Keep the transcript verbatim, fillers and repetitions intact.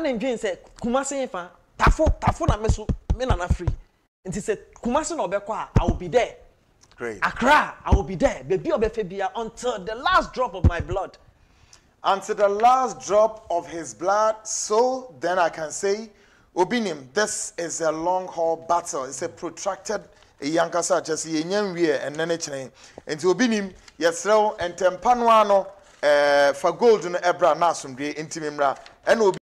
and Jane said, Kumasi fa, tafo, tafo na meso, me na na free. And he said, Kumasi no bekwa, I will be there. Great. Accra, I will be there. Baby obefebia until the last drop of my blood. Until the last drop of his blood, so then I can say, Obinim, this is a long haul battle. It's a protracted yankasa just yenyanwe and then it's and to Obinim, yes, and Tempanuano, uh, for gold in Ebra Nasum, the intimimra, and